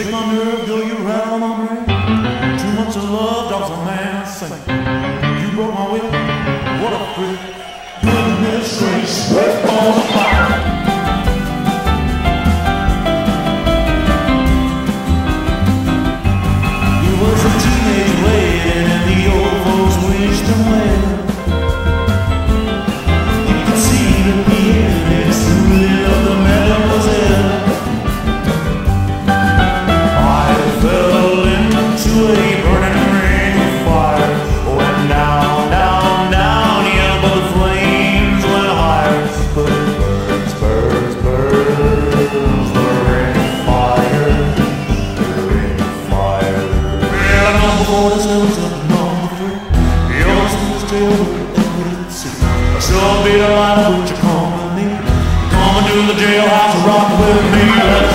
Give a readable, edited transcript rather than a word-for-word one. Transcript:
Shake my nerve, girl, you rattle my brain. Too much of love drops a man sing. You broke my will, what a freak. Goodness gracious, break on the fire. You was a teenage wedding and the old folks wished him well. You could see the pianist who lived the mademoiselle. A burning ring of fire went down, down, down, yeah, but the flames went higher. But it burns, burns, burns, the ring of fire, the ring of fire. Yeah, number 47 to number 3, yours is still with see. I sure be alive, would you come with me? Come and do the jailhouse rock with me. Let's